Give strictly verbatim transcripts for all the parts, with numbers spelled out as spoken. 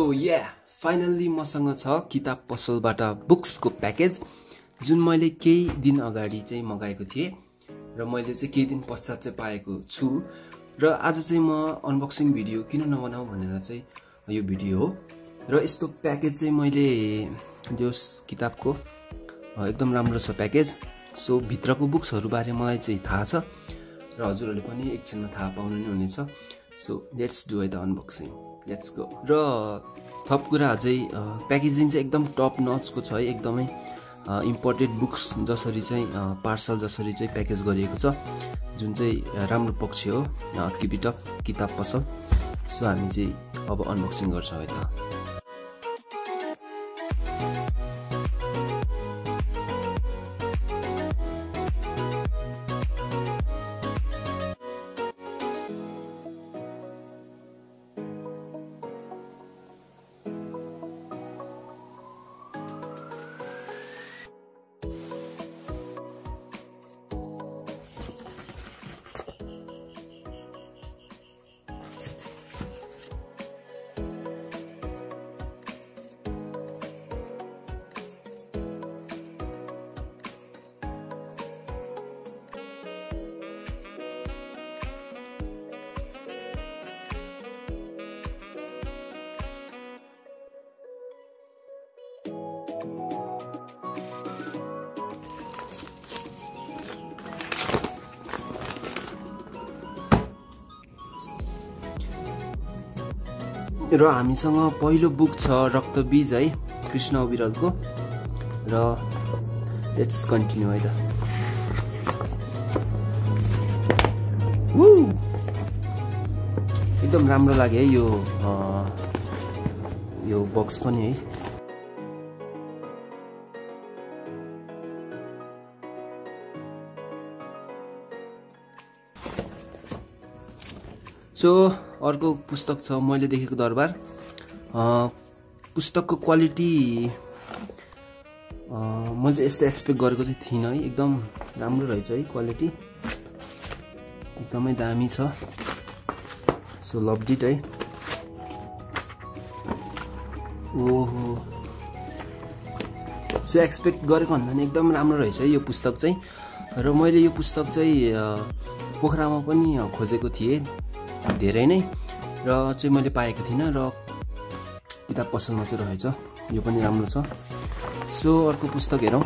या finally मसँग छ किताब पसलबाट बुक्सको प्याकेज जुन मैले केही दिन अगाडि चाहिँ मगाएको थिएँ र मैले चाहिँ केही दिन पश्चात चाहिँ पाएको छु र आज चाहिँ म अनबक्सिङ भिडियो किन नबनाऊ भनेर चाहिँ यो भिडियो हो। र यस्तो प्याकेज चाहिँ मैले त्यो किताबको एकदम राम्रो छ प्याकेज। सो भित्रको बुक्सहरु बारे मलाई चाहिँ थाहा छ र हजुरहरुले पनि एकछिनमा थाहा पाउनु नै हुनेछ। So let's do it unboxing, let's go. र थप कुरा अझै प्याकेजिङ चाहिँ एकदम टप नचको छ है, एकदमै इम्पोर्टेड बुक्स जसरी चाहिँ पार्सल जसरी चाहिँ प्याकेज गरिएको छ जुन चाहिँ राम्रो पक्ष हो किप इट अप किताब पसल। सो हामी चाहिँ अब अनबक्सिङ गर्छौँ है त। र हामीसँग पहिलो बुक छ रक्तबीज है, कृष्ण अविरलको। र लेट्स कन्टिन्यू है त। एकदम राम्रो लाग्यो है यो यो बक्स पनि है। सो अर्को पुस्तक छ मैले देखेको दरबार। पुस्तकको क्वालिटी मैले चाहिँ यस्तो एक्सपेक्ट गरेको चाहिँ थिइनँ है, एकदम राम्रो रहेछ है क्वालिटी, एकदमै दामी छ। सो लभड इट है। ओहो, सो एक्सपेक्ट गरेको भन्दा नि एकदम राम्रो रहेछ है यो पुस्तक चाहिँ। र मैले यो पुस्तक चाहिँ पोखरामा पनि खोजेको थिएँ धेरै नै, र चाहिँ मैले पाएको थिइनँ र किताब पसलमा चाहिँ रहेछ। यो पनि राम्रो छ। सो अर्को पुस्तक हेरौँ।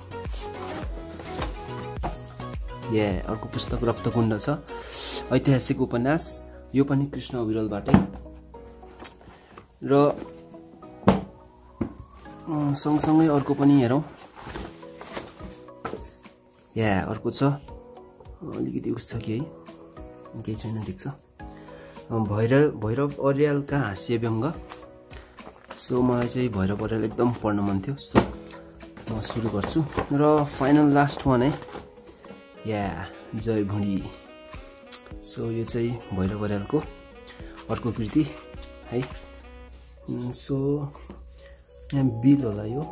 या अर्को पुस्तक रक्तकुण्ड छ, ऐतिहासिक उपन्यास, यो पनि कृष्ण अविरलबाटै। र सँगसँगै अर्को पनि हेरौँ। या अर्को छ, अलिकति उस छ कि है, केही छैन, ठिक छ। भैरव भैरव अर्यालका हास्य व्यङ्ग। सो मलाई चाहिँ भैरव अर्याल एकदम पढ्न मन थियो, सो म सुरु गर्छु। र फाइनल लास्ट वान है, या जय भुँडी। सो यो चाहिँ भैरव अर्यालको अर्को कृति है। सो यहाँ बिल होला यो।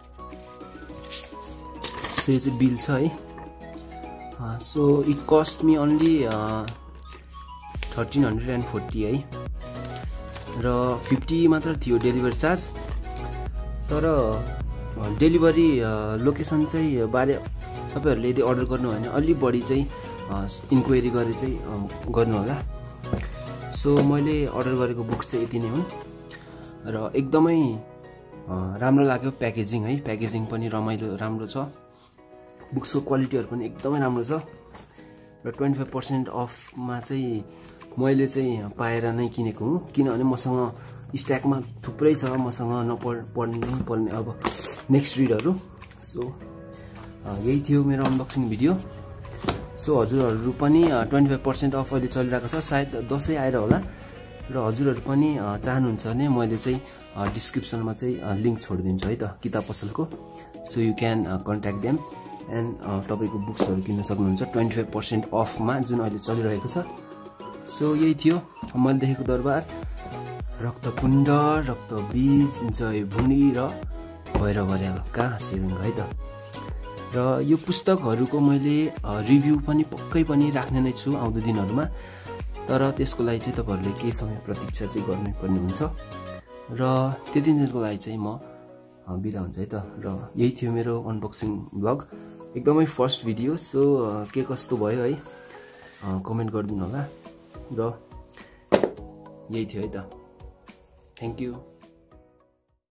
सो यो चाहिँ बिल छ है। So it cost me only thirteen hundred and forty है, र फिफ्टी मात्र थियो डेलिभरी चार्ज। तर डेलिभरी लोकेसन चाहिँ बारे तपाईँहरूले यदि अर्डर गर्नु भने अलि बढी चाहिँ इन्क्वायरी गरेर चाहिँ गर्नु होला। सो मैले अर्डर गरेको बुक चाहिँ यति नै हुन् र एकदमै राम्रो लाग्यो प्याकेजिङ है। प्याकेजिङ पनि रमाइलो राम्रो छ, बुक्सको क्वालिटीहरू पनि एकदमै राम्रो छ। र ट्वेन्टी फाइभ पर्सेन्ट अफमा चाहिँ मैले चाहिँ पाएर नै किनेको हुँ, किनभने मसँग स्ट्याकमा थुप्रै छ, मसँग नपढ पढ्नै पर्ने अब नेक्स्ट रिडहरू। सो यही थियो मेरो अनबक्सिङ भिडियो। सो हजुरहरू पनि ट्वेन्टी फाइभ पर्सेन्ट अफ अहिले चलिरहेको छ, सायद दसैँ आएर होला। र हजुरहरू पनि चाहनुहुन्छ भने मैले चाहिँ डिस्क्रिप्सनमा चाहिँ लिङ्क छोडिदिन्छु है त किताब पसलको। So you can contact them and तपाईँको बुक्सहरू किन्न सक्नुहुन्छ ट्वेन्टी फाइभ पर्सेन्ट अफमा जुन अहिले चलिरहेको छ। सो यही थियो मैले देखेको दरबार, रक्तकुण्ड, रक्तबीज, जय भुँडी र भैरव अर्यालका हास्य व्यङ्ग है त। र यो पुस्तकहरूको मैले रिभ्यू पनि पक्कै पनि राख्ने नै छु आउँदो दिनहरूमा। तर त्यसको लागि चाहिँ तपाईहरुले केही समय प्रतीक्षा चाहिँ गर्नुपर्ने हुन्छ। र त्यति दिनको लागि चाहिँ म बिदा हुन्छ है त। र यही थियो मेरो अनबक्सिङ ब्लग, एकदमै फर्स्ट भिडियो। सो के कस्तो भयो है कमेन्ट गरिदिनु होला। र यही थियो है त। Thank you.